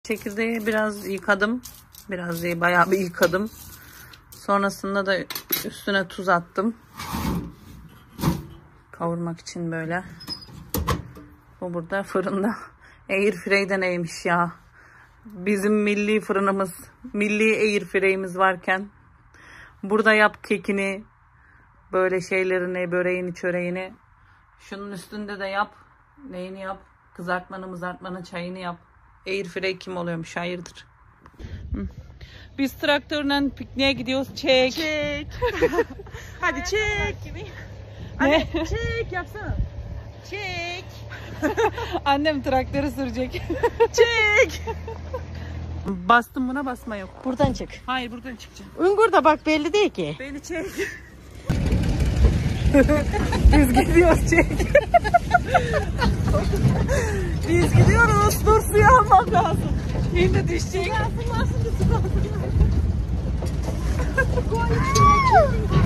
Çekirdeği biraz yıkadım. Biraz değil, bayağı bir yıkadım. Sonrasında da üstüne tuz attım. Kavurmak için böyle. Bu burada fırında. Airfryer'de neymiş ya? Bizim milli fırınımız, milli airfryer'imiz varken burada yap kekini, böyle şeylerini, böreğini, çöreğini. Şunun üstünde de yap. Neyini yap? Kızartmanı, çayını yap. Airfryer kim oluyormuş? Hayırdır? Biz traktörle pikniğe gidiyoruz. Çek. Çek. Hadi çek. Hadi çek yapsana. Çek. Annem traktörü sürecek. Çek. Bastım buna, basma yok. Buradan çık. Hayır, buradan çıkacağım. Ungur da bak belli değil ki. Beni çek. Biz gidiyoruz, çek. Biz gidiyoruz. Dur, suyu almak lazım. Şimdi düşecek. Nasıl